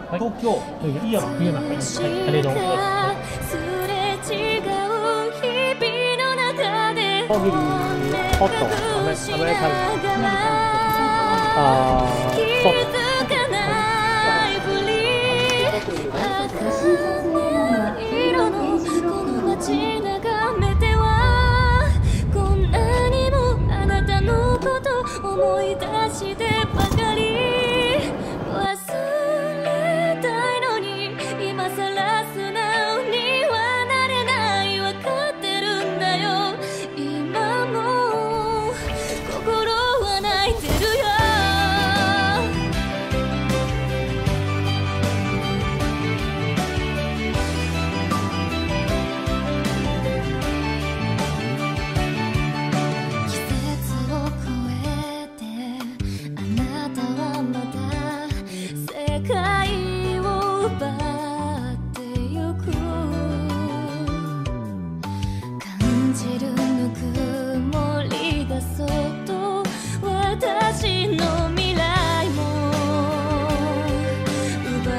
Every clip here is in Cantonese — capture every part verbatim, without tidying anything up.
東京といういいような冬なはいありがとうございますコーヒーホットアメアメリカンあーホット思い出してばかり忘れたいのに今さら素直にはなれないわかってるんだよ今も心は泣いてるよ季節を超え世界を奪ってゆく感じるぬくもりがそっと私の未来も奪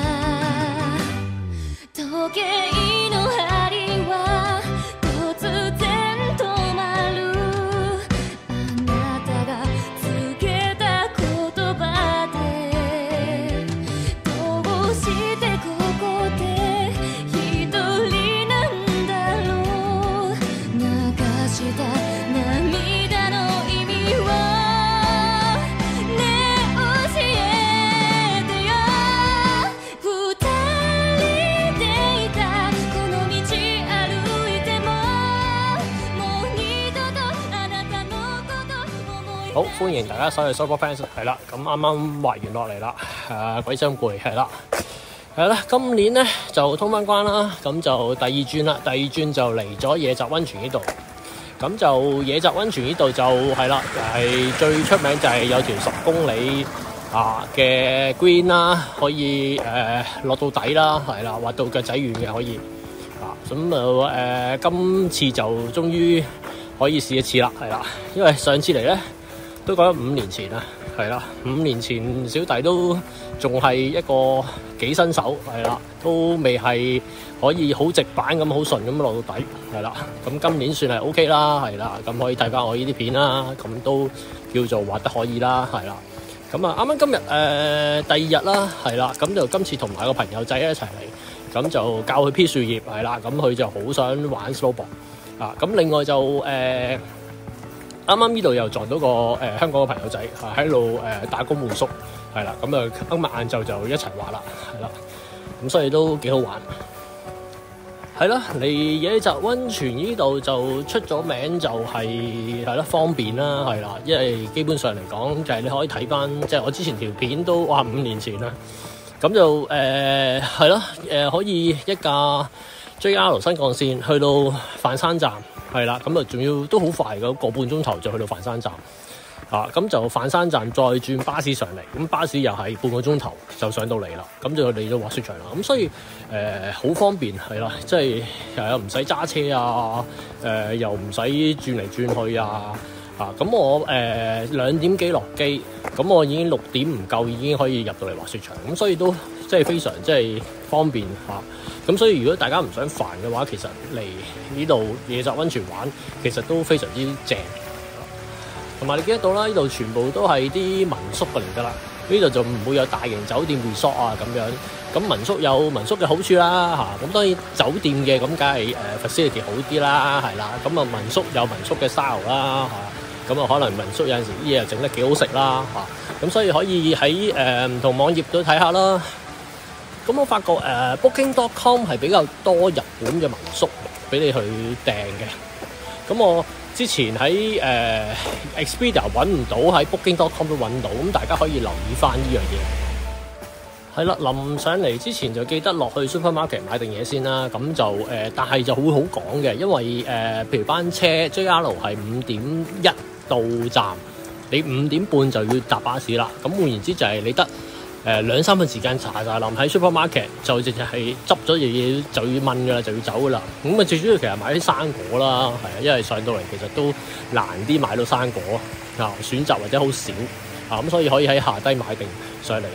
う時計の針は突然止まるあなたが告げた言葉でどうしてここで一人なんだろう流した涙の意味をねえ教えてよ二人でいたこの道歩いてももう二度とあなたのこと思い好，歡迎大家收睇 Super Fans 係啦，咁啱啱滑完落嚟啦，誒鬼真攰係啦，係啦，今年咧就通返關啦，咁就第二轉啦，第二轉就嚟咗野澤溫泉呢度，咁就野澤溫泉呢度就係啦，係最出名就係有條十公里啊嘅 green 啦，可以誒落到底啦，係啦，滑到腳仔軟嘅可以，啊咁啊誒今次就終於可以試一次啦，係啦，因為上次嚟咧。都講咗五年前啦，係啦，五年前小弟都仲係一個幾新手，係啦，都未係可以好直板咁好順咁落到底，係啦，咁今年算係 OK 啦，係啦，咁可以睇翻我呢啲片啦，咁都叫做滑得可以啦，係啦，咁啊啱啱今日誒、呃、第二日啦，係啦，咁就今次同埋個朋友仔一齊嚟，咁就教佢 P 樹葉，係啦，咁佢就好想玩 snowboard 啊，咁另外就誒。呃啱啱呢度又撞到個誒、呃、香港嘅朋友仔啊，喺度誒打工換宿，係啦，咁啊今日晏晝就一齊玩啦，係啦，咁所以都幾好玩。係啦，嚟野澤溫泉呢度就出咗名就係係啦方便啦，係啦，因為基本上嚟講就係你可以睇翻，即係我之前條片都哇五年前啦，咁就誒係咯誒可以一架 J R 新幹線去到飯山站。係啦，咁啊仲要都好快嘅，個半鐘頭就去到飯山站啊！咁就飯山站再轉巴士上嚟，咁巴士又係半個鐘頭就上到嚟啦，咁就嚟咗滑雪場啦。咁所以誒好、呃、方便係啦，即係又唔使揸車啊，誒、呃、又唔使轉嚟轉去啊啊！咁我誒兩、呃、點幾落機，咁我已經六點唔夠已經可以入到嚟滑雪場，咁所以都即係非常即係方便嚇。咁、啊、所以如果大家唔想煩嘅話，其實嚟呢度野澤溫泉玩其實都非常之正。同埋你記得到啦，呢度全部都係啲民宿嘅嚟㗎啦，呢度就唔會有大型酒店 resort 啊咁樣。咁民宿有民宿嘅好處啦嚇，咁當然酒店嘅咁梗係誒 facility 好啲啦，係啦。咁啊民宿有民宿嘅 style 啦嚇，咁啊可能民宿有陣時啲嘢又整得幾好食啦嚇，咁所以可以喺誒唔同網頁都睇下啦。咁我發覺誒、呃、Booking dot com 係比較多日本嘅民宿俾你去訂嘅。咁我之前喺誒、呃、Expedia 揾唔到，喺 Booking dot com 都揾到，咁大家可以留意翻呢樣嘢。係啦，臨上嚟之前就記得落去 supermarket 買定嘢先啦。咁就誒、呃，但係就會好趕嘅，因為誒、呃，譬如班車 J R 係五點一到站，你五點半就要搭巴士啦。咁換言之就係你得誒兩三分時間查查臨喺 supermarket 就淨係係執咗嘢嘢就要問㗎啦，就要走㗎啦。咁啊最主要其實買啲生果啦，係啊，因為上到嚟其實都難啲買到生果啊，選擇或者好少啊，咁所以可以喺下低買定上嚟。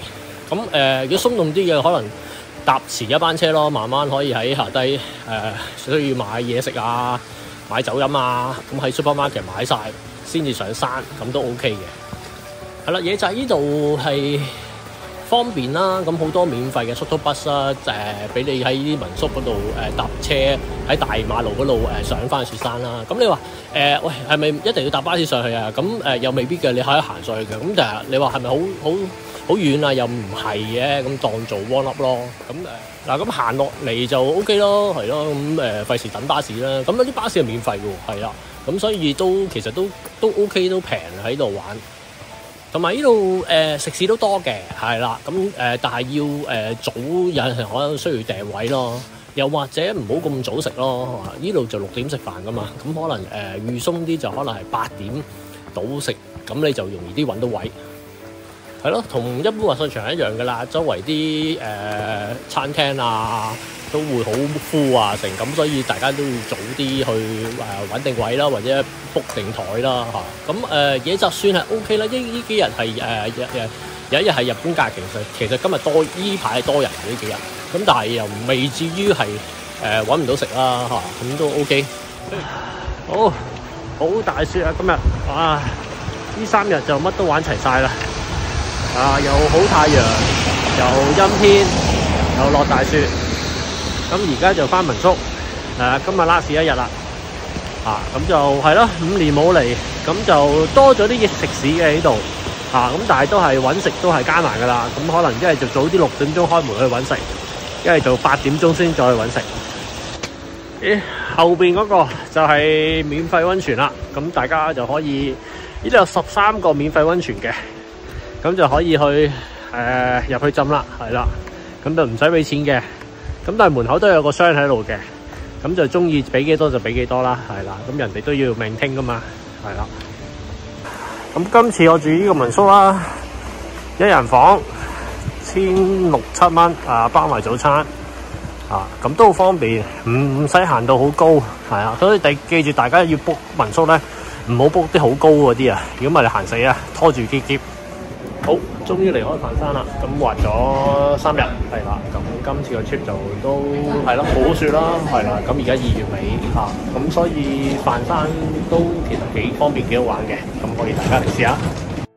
咁誒、呃，如果鬆動啲嘅，可能搭遲一班車咯，慢慢可以喺下低誒、呃，需要買嘢食啊、買酒飲啊，咁喺 supermarket 買晒先至上山，咁都 OK 嘅。係啦，野澤呢度係方便啦，咁好多免費嘅 shuttle bus 啦，誒、呃，俾你喺啲民宿嗰度誒搭車喺大馬路嗰度誒上翻雪山啦。咁你話誒、呃，喂，係咪一定要搭巴士上去啊？咁誒、呃、又未必嘅，你可以行上去嘅。咁但係你話係咪好好好遠啊？又唔係嘅，咁當做 warm up 咯。咁誒嗱，咁行落嚟就 OK 咯，係咯。咁誒費事等巴士啦。咁有啲巴士係免費嘅喎，係啦。咁所以都其實都都 OK， 都平喺度玩。同埋呢度誒食肆都多嘅，係啦，咁誒、呃、但係要誒、呃、早有陣時可能需要訂位咯，又或者唔好咁早食咯。呢度就六點食飯噶嘛，咁可能誒、呃、預鬆啲就可能係八點到食，咁你就容易啲揾到位。係咯，同一般滑雪場一樣噶啦，周圍啲誒、呃、餐廳啊都會好 full 啊成，咁所以大家都要早啲去誒揾定位啦，或者 book 定台啦嚇。咁誒野澤算係 OK 啦，呢呢幾日係誒誒有一日係日本假期，其實其實今日多呢排係多人嘅呢幾日，咁但係又未至於係誒揾唔到食啦嚇，咁都 OK。好，好大雪啊今日，哇！呢三日就乜都玩齊晒啦。啊！又好太陽，又陰天，又落大雪。咁而家就翻民宿。誒、啊，今日 last 一日啦。啊，咁就係咯，五年冇嚟，咁就多咗啲嘢食肆嘅喺度。啊，咁但係都係揾食都係艱難噶啦。咁可能一係就早啲六點鐘開門去揾食，一係就八點鐘先再去揾食。咦、欸，後邊嗰個就係免費溫泉啦。咁大家就可以，呢度有十三個免費溫泉嘅。咁就可以去誒入、呃、去浸啦，係啦，咁就唔使俾錢嘅。咁但係門口都有個箱喺度嘅，咁就中意俾幾多就俾幾多啦，係啦。咁人哋都要命聽噶嘛，係啦。咁今次我住呢個民宿啦，一人房千六七蚊啊，包埋早餐啊，咁都好方便，唔唔使行到好高，係啊。所以第記住大家要 book 民宿咧，唔好 book 啲好高嗰啲啊，如果唔係你行死啊，拖住喼喼。好，終於離開飯山啦！咁滑咗三日，係啦。咁今次個 trip 就都係咯，好雪啦，係啦。咁而家二月尾嚇，咁、啊、所以飯山都其實幾方便，幾好玩嘅。咁可以大家嚟試下。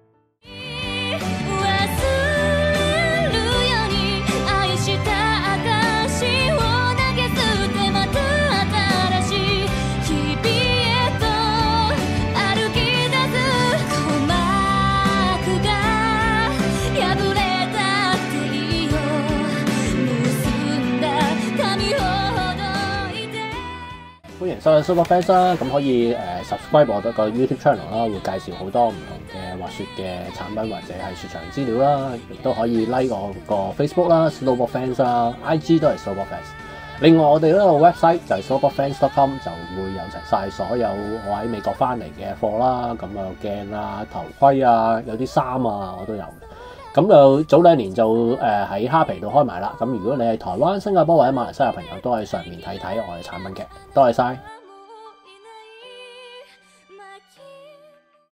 歡迎收睇 Superfans 啦，咁可以誒、呃、subscribe 我哋個 YouTube channel 啦，會介紹好多唔同嘅滑雪嘅產品或者係雪場資料啦，亦都可以 like 我個 Facebook 啦 ，Superfans 啦 ，I G 都係 Superfans。另外我哋呢個 website 就係 superfans dot com 就會有齊晒所有我喺美國翻嚟嘅貨啦，咁啊鏡啊、頭盔啊、有啲衫啊我都有。咁就早兩年就誒喺蝦皮度開埋啦。咁如果你係台灣、新加坡或者馬來西亞朋友，都喺上面睇睇我嘅產品嘅。多謝晒。